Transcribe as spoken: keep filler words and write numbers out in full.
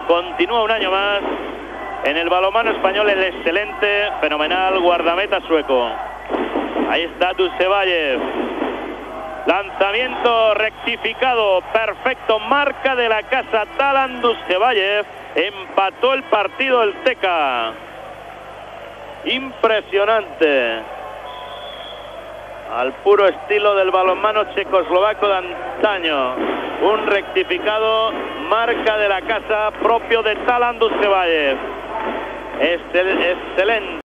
continúa un año más en el balonmano español el excelente, fenomenal guardameta sueco. Ahí está Dussebayev. Lanzamiento rectificado, perfecto, marca de la casa Talan Dussebayev. Empató el partido el Teca. Impresionante. Al puro estilo del balonmano checoslovaco de antaño. Un rectificado, marca de la casa propio de Talan Dussebayev. Excel, excelente.